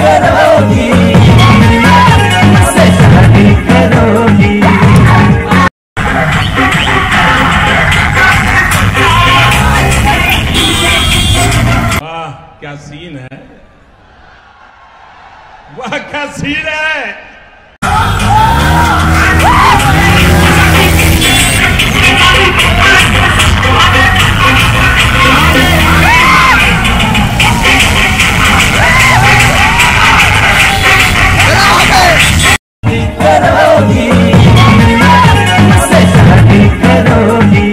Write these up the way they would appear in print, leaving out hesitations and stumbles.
करोगी, मुझसे शादी करोगी। वाह क्या सीन है, वाह क्या सीन है। करोगी, मुझसे शादी करोगी।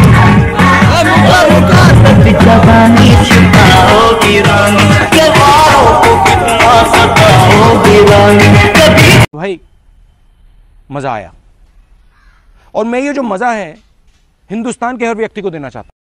जवानी छुपाओगी रानी, जवानों को कितना सताओगी रानी। भाई मजा आया, और मैं ये जो मजा है हिंदुस्तान के हर व्यक्ति को देना चाहता हूं।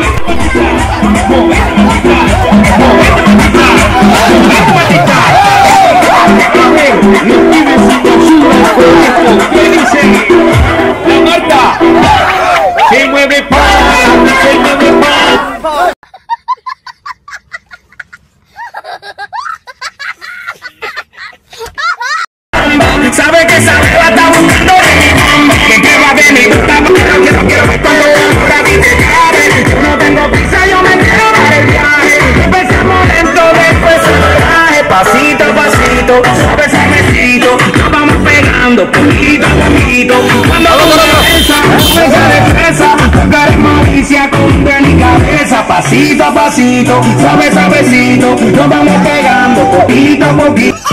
Sabe que sabe la está buscando, que va de mi gusta, pero que no quiero ver cuando la vida te cabe. Yo no tengo prisa, yo me quiero dar el viaje. Empezamos lento, después el viaje, pasito a pasito, suave suavecito, nos vamos pegando poquito a poquito. Cuando comienza de fresa, tocar malicia con delicadeza, pasito a pasito, suave suavecito, nos vamos pegando poquito a poquito.